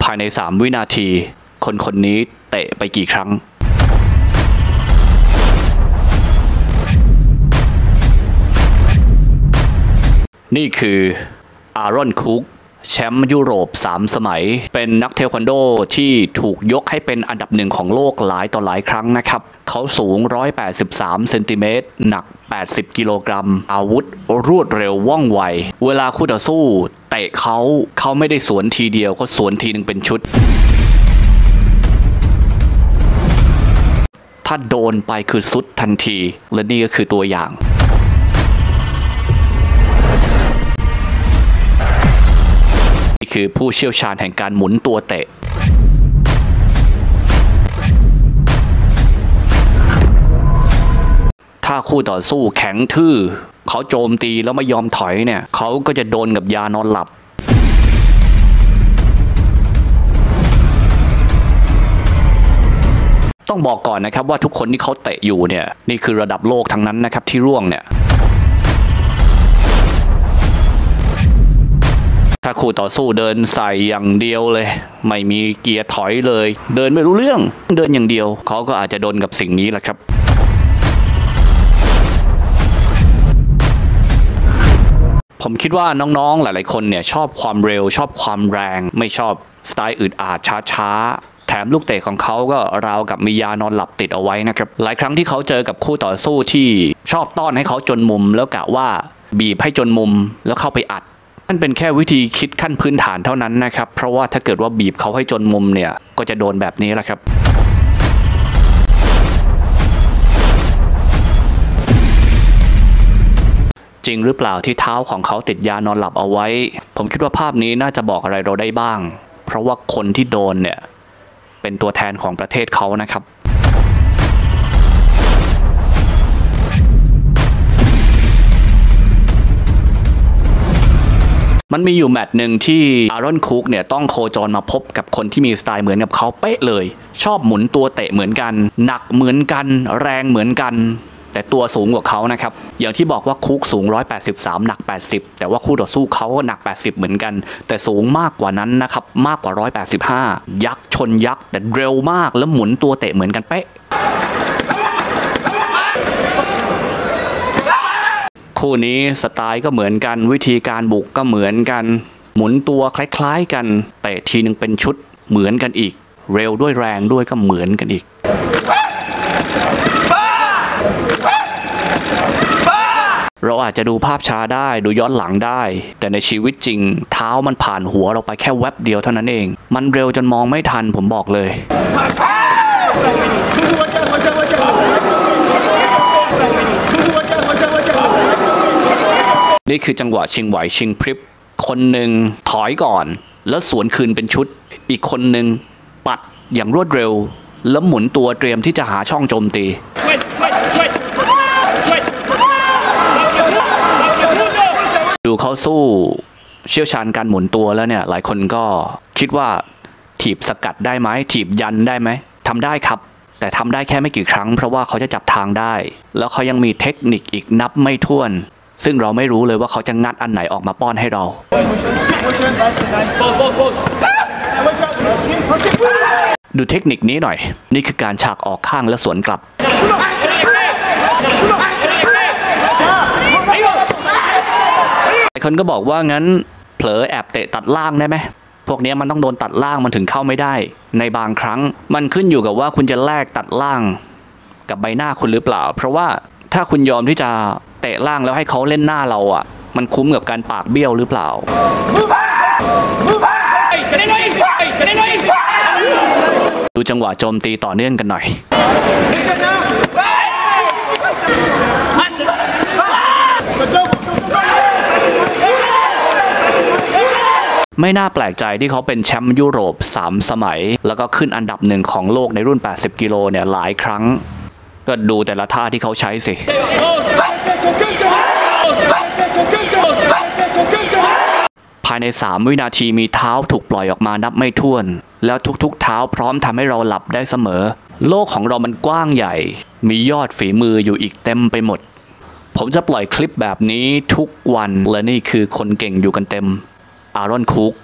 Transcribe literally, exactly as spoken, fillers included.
ภายในสามวินาทีคนคนนี้เตะไปกี่ครั้งนี่คืออารอนคุกแชมป์ยุโรปสามสมัยเป็นนักเทควันโดที่ถูกยกให้เป็นอันดับหนึ่งของโลกหลายต่อหลายครั้งนะครับเขาสูงหนึ่งร้อยแปดสิบสามเซนติเมตรหนักแปดสิบกิโลกรัมอาวุธรวดเร็วว่องไวเวลาคู่ต่อสู้เตะเขาเขาไม่ได้สวนทีเดียวก็สวนทีหนึ่งเป็นชุดถ้าโดนไปคือสุดทันทีและนี่ก็คือตัวอย่างคือผู้เชี่ยวชาญแห่งการหมุนตัวเตะถ้าคู่ต่อสู้แข็งทื่อเขาโจมตีแล้วไม่ยอมถอยเนี่ยเขาก็จะโดนกับยานอนหลับต้องบอกก่อนนะครับว่าทุกคนที่เขาเตะอยู่เนี่ยนี่คือระดับโลกทั้งนั้นนะครับที่ร่วงเนี่ยถ้าคู่ต่อสู้เดินใส่อย่างเดียวเลยไม่มีเกียร์ถอยเลยเดินไม่รู้เรื่องเดินอย่างเดียวเขาก็อาจจะโดนกับสิ่งนี้แหละครับผมคิดว่าน้องๆหลายๆคนเนี่ยชอบความเร็วชอบความแรงไม่ชอบสไตล์อึดอัดช้าๆแถมลูกเตะของเขาก็ราวกับมียานอนหลับติดเอาไว้นะครับหลายครั้งที่เขาเจอกับคู่ต่อสู้ที่ชอบต้อนให้เขาจนมุมแล้วกะว่าบีบให้จนมุมแล้วเข้าไปอัดนั่นเป็นแค่วิธีคิดขั้นพื้นฐานเท่านั้นนะครับเพราะว่าถ้าเกิดว่าบีบเขาให้จนมุมเนี่ยก็จะโดนแบบนี้แหละครับจริงหรือเปล่าที่เท้าของเขาติดยานอนหลับเอาไว้ผมคิดว่าภาพนี้น่าจะบอกอะไรเราได้บ้างเพราะว่าคนที่โดนเนี่ยเป็นตัวแทนของประเทศเขานะครับมันมีอยู่แมตช์หนึ่งที่อารอนคุกเนี่ยต้องโคจรมาพบกับคนที่มีสไตล์เหมือนกับเขาเป๊ะเลยชอบหมุนตัวเตะเหมือนกันหนักเหมือนกันแรงเหมือนกันแต่ตัวสูงกว่าเขานะครับอย่างที่บอกว่าคุกสูงหนึ่งร้อยแปดสิบสามหนักแปดสิบแต่ว่าคู่ต่อสู้เขาก็หนักแปดสิบเหมือนกันแต่สูงมากกว่านั้นนะครับมากกว่าหนึ่งร้อยแปดสิบห้ายักษ์ชนยักษ์แต่เร็วมากแล้วหมุนตัวเตะเหมือนกันเป๊ะคู่นี้สไตล์ก็เหมือนกันวิธีการบุกก็เหมือนกันหมุนตัวคล้ายๆกันเตะทีนึงเป็นชุดเหมือนกันอีกเร็วด้วยแรงด้วยก็เหมือนกันอีกเราอาจจะดูภาพช้าได้ดูย้อนหลังได้แต่ในชีวิตจริงเท้ามันผ่านหัวเราไปแค่แวบเดียวเท่านั้นเองมันเร็วจนมองไม่ทันผมบอกเลยนี่คือจังหวะชิงไหวชิงพริบคนหนึ่งถอยก่อนแล้วสวนคืนเป็นชุดอีกคนหนึ่งปัดอย่างรวดเร็วแล้วหมุนตัวเตรียมที่จะหาช่องโจมตีดูเขาสู้เชี่ยวชาญการหมุนตัวแล้วเนี่ยหลายคนก็คิดว่าถีบสกัดได้ไหมถีบยันได้ไหมทำได้ครับแต่ทำได้แค่ไม่กี่ครั้งเพราะว่าเขาจะจับทางได้แล้วเขายังมีเทคนิคอีกนับไม่ถ้วนซึ่งเราไม่รู้เลยว่าเขาจะงัดอันไหนออกมาป้อนให้เราดูเทคนิคนี้หน่อยนี่คือการฉากออกข้างและสวนกลับหลายคนก็บอกว่างั้นเผลอแอบเตะตัดล่างได้ไหมพวกนี้มันต้องโดนตัดล่างมันถึงเข้าไม่ได้ในบางครั้งมันขึ้นอยู่กับว่าคุณจะแลกตัดล่างกับใบหน้าคุณหรือเปล่าเพราะว่าถ้าคุณยอมที่จะเตะล่างแล้วให้เขาเล่นหน้าเราอ่ะมันคุ้มกับการปากเบี้ยวหรือเปล่าดูจังหวะโจมตีต่อเนื่องกันหน่อยไม่น่าแปลกใจที่เขาเป็นแชมป์ยุโรปสามสมัยแล้วก็ขึ้นอันดับหนึ่งของโลกในรุ่นแปดสิบกิโลเนี่ยหลายครั้งก็ดูแต่ละท่าที่เขาใช้สิภายในสามวินาทีมีเท้าถูกปล่อยออกมานับไม่ถ้วนแล้วทุกๆเท้าพร้อมทำให้เราหลับได้เสมอโลกของเรามันกว้างใหญ่มียอดฝีมืออยู่อีกเต็มไปหมดผมจะปล่อยคลิปแบบนี้ทุกวันและนี่คือคนเก่งอยู่กันเต็มอารอนคุก